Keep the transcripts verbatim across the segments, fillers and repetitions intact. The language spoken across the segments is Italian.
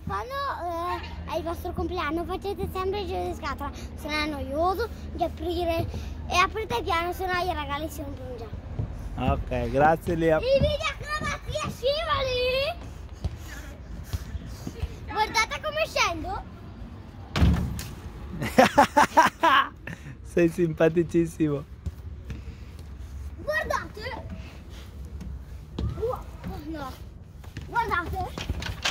quando eh, è il vostro compleanno facete sempre il giro di scatola, se non è noioso di aprire e aprite piano, se no i regali si rompono già. Ok, grazie Lia. I video acrobazia scivoli! Guardate come scendo! Sei simpaticissimo. Guardate! Oh, no! Guardate!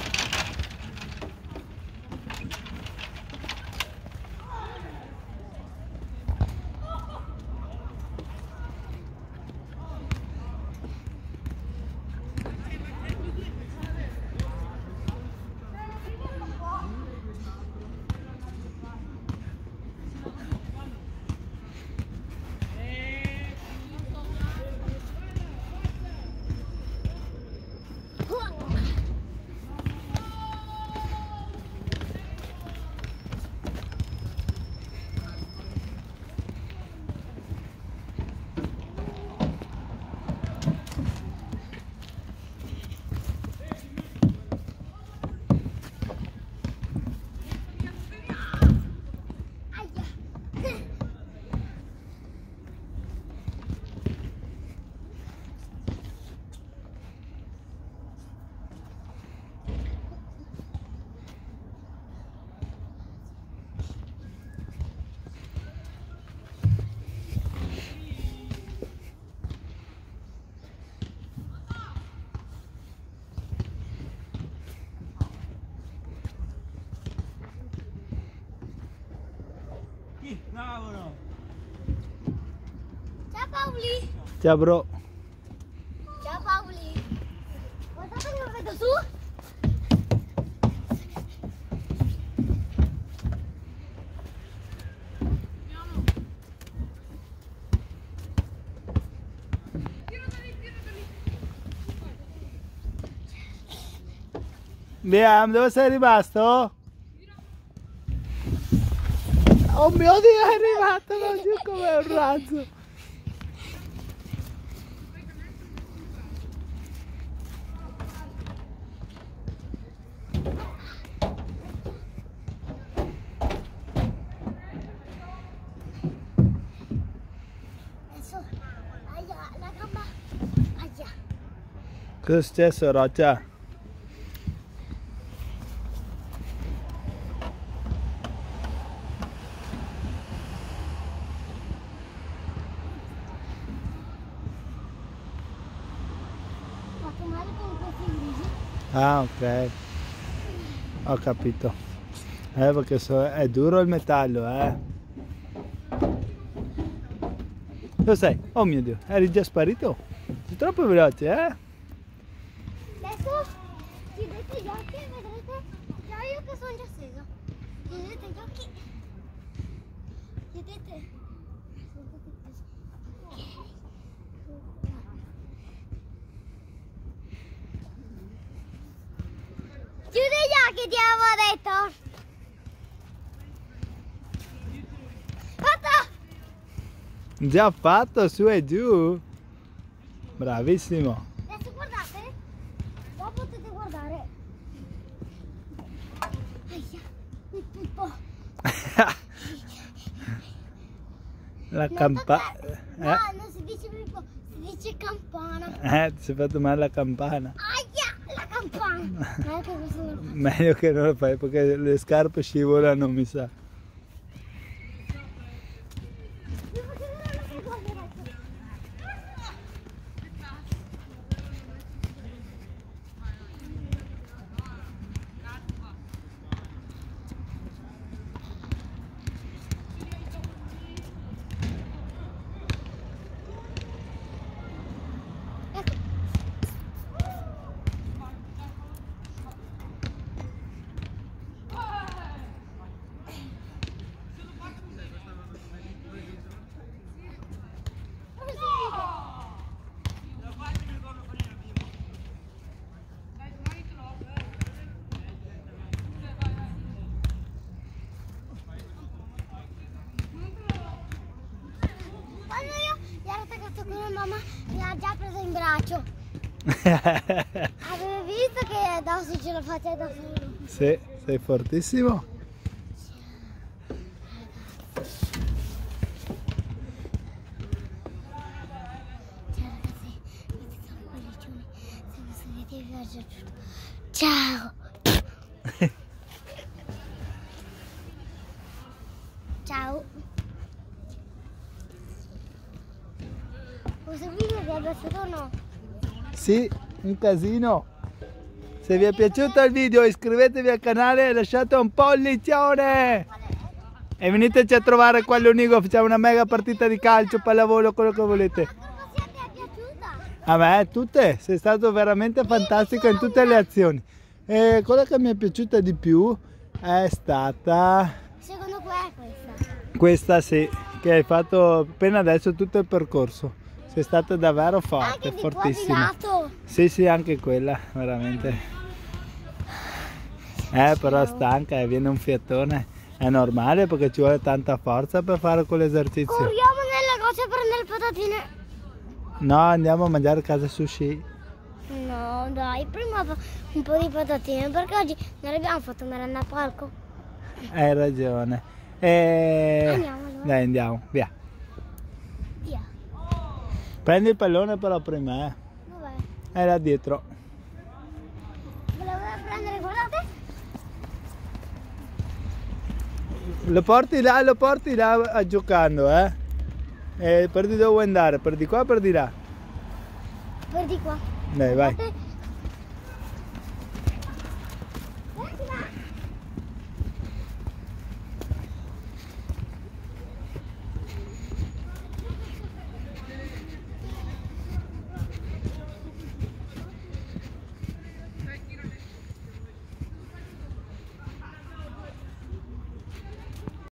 Ciao Paoli! Ciao bro. Ciao Paoli! Guardate che lo vedo su! Liam, dove sei rimasto? Oh mio Dio, è arrivato da giù come un razzo. Adesso, aia, la gamba, aia. Cosa è successo, Roccia? Fatto male con questi grigi. Ah, ok. Ho capito. Eh, perché so- è duro il metallo, eh. Dove sei? Oh mio Dio, eri già sparito? Sei troppo veloce, eh? Adesso chiudete gli occhi e vedrete già io che sono già sceso. Chiudete gli occhi. Chiudete. Chiudi gli occhi, ti avevo detto. Fatto! Già fatto, su e giù. Bravissimo. Adesso guardate. Dopo potete guardare. Aia, il pippo. La Non campana. toccare. No, Eh? non si dice pippo, si dice campana. Eh, ti sei fatto male la campana. Aia, la campana. Eh, che questo non lo faccio. Meglio che non lo fai perché le scarpe scivolano, mi sa. Vi faccio vedere un'altra cosa adesso. Ecco. Come si dice? Quando io gli ero attaccato con la mamma mi ha già preso in braccio. Avevo visto che addosso ce la faccia da solo. Sì, sei fortissimo. Ciao. Ciao. Questo video vi è piaciuto o no? Sì, un casino. Se vi è piaciuto il video iscrivetevi al canale e lasciate un pollicione. E veniteci a trovare qua all'Unigo, facciamo una mega partita di calcio, pallavolo, quello che volete. Cosa ti è piaciuta? A me tutte, sei stato veramente fantastico in tutte le azioni. E quella che mi è piaciuta di più è stata Secondo me è questa. questa, sì, che hai fatto appena adesso tutto il percorso. Sei stata davvero forte, Anche di qua di fortissima. lato. Sì, sì, anche quella, veramente. Eh, però stanca e viene un fiatone. È normale perché ci vuole tanta forza per fare quell'esercizio. Corriamo nel negozio a prendere patatine. No, andiamo a mangiare a casa sushi. No, dai, prima un po' di patatine, perché oggi non abbiamo fatto merenda a palco. Hai ragione. E... Andiamo allora. Dai, andiamo, via. Via. Prendi il pallone però prima, eh. Dov'è? È là dietro. Volevo prendere, guardate. Lo porti là, lo porti là a giocando, eh. E per di dove vuoi andare? Per di qua o per di là? Per di qua. Dai, vai. Guardate